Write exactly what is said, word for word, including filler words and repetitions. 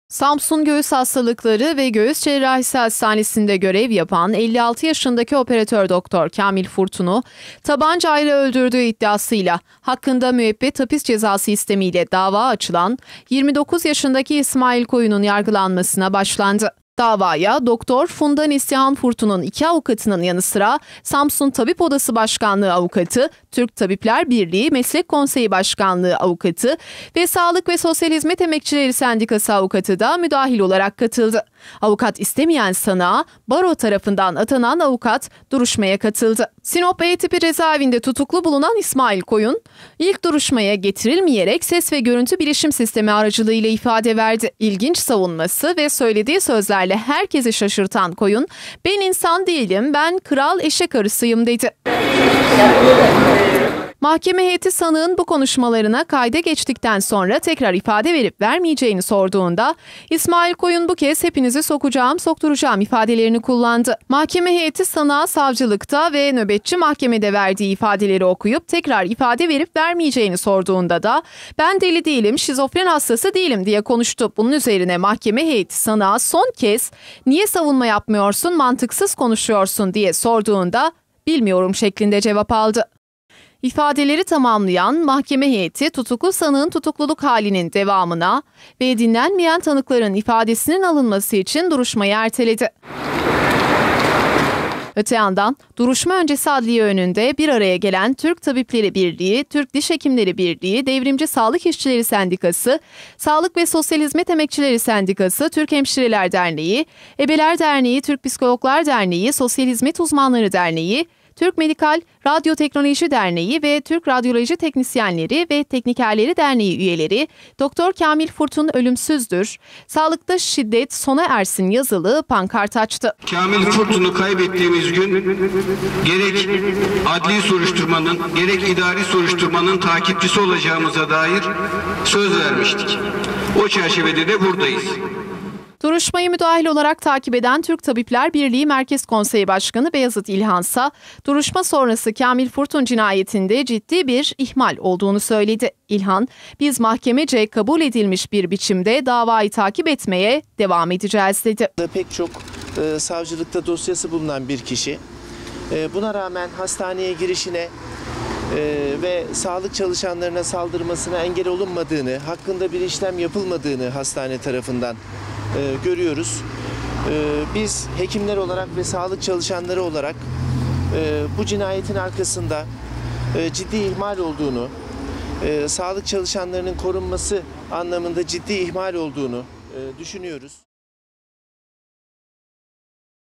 Samsun Göğüs Hastalıkları ve Göğüs Cerrahisi Hastanesi'nde görev yapan elli altı yaşındaki operatör doktor Kamil Furtun'u tabancayla öldürdüğü iddiasıyla hakkında müebbet hapis cezası istemiyle dava açılan yirmi dokuz yaşındaki İsmail Koyun'un yargılanmasına başlandı. Davaya Doktor Funda Neslihan Furtun'un iki avukatının yanı sıra Samsun Tabip Odası Başkanlığı avukatı, Türk Tabipler Birliği Meslek Konseyi Başkanlığı avukatı ve Sağlık ve Sosyal Hizmet Emekçileri Sendikası avukatı da müdahil olarak katıldı. Avukat istemeyen sanığa baro tarafından atanan avukat duruşmaya katıldı. Sinop E tipi cezaevinde tutuklu bulunan İsmail Koyun, ilk duruşmaya getirilmeyerek ses ve görüntü bilişim sistemi aracılığıyla ifade verdi. İlginç savunması ve söylediği sözlerle herkesi şaşırtan Koyun, "Ben insan değilim, ben kral eşek arısıyım" dedi. Mahkeme heyeti sanığın bu konuşmalarına kayda geçtikten sonra tekrar ifade verip vermeyeceğini sorduğunda İsmail Koyun bu kez "hepinizi sokacağım, sokturacağım" ifadelerini kullandı. Mahkeme heyeti sanığa savcılıkta ve nöbetçi mahkemede verdiği ifadeleri okuyup tekrar ifade verip vermeyeceğini sorduğunda da "ben deli değilim, şizofren hastası değilim" diye konuştu. Bunun üzerine mahkeme heyeti sanığa son kez "niye savunma yapmıyorsun, mantıksız konuşuyorsun" diye sorduğunda "bilmiyorum" şeklinde cevap aldı. İfadeleri tamamlayan mahkeme heyeti tutuklu sanığın tutukluluk halinin devamına ve dinlenmeyen tanıkların ifadesinin alınması için duruşmayı erteledi. Öte yandan duruşma öncesi adliye önünde bir araya gelen Türk Tabipleri Birliği, Türk Diş Hekimleri Birliği, Devrimci Sağlık İşçileri Sendikası, Sağlık ve Sosyal Hizmet Emekçileri Sendikası, Türk Hemşireler Derneği, Ebeler Derneği, Türk Psikologlar Derneği, Sosyal Hizmet Uzmanları Derneği, Türk Medikal Radyoteknoloji Derneği ve Türk Radyoloji Teknisyenleri ve Teknikerleri Derneği üyeleri Doktor Kamil Furtun ölümsüzdür, sağlıkta şiddet sona ersin yazılı pankart açtı. Kamil Furtun'u kaybettiğimiz gün gerek adli soruşturmanın gerek idari soruşturmanın takipçisi olacağımıza dair söz vermiştik. O çerçevede de buradayız. Duruşmayı müdahil olarak takip eden Türk Tabipler Birliği Merkez Konseyi Başkanı Beyazıt İlhansa, duruşma sonrası Kamil Furtun cinayetinde ciddi bir ihmal olduğunu söyledi. İlhan, "Biz mahkemece kabul edilmiş bir biçimde davayı takip etmeye devam edeceğiz" dedi. Pek çok e, savcılıkta dosyası bulunan bir kişi, e, buna rağmen hastaneye girişine e, ve sağlık çalışanlarına saldırmasına engel olunmadığını, hakkında bir işlem yapılmadığını hastane tarafından Ee, görüyoruz. Ee, biz hekimler olarak ve sağlık çalışanları olarak e, bu cinayetin arkasında e, ciddi ihmal olduğunu, e, sağlık çalışanlarının korunması anlamında ciddi ihmal olduğunu e, düşünüyoruz.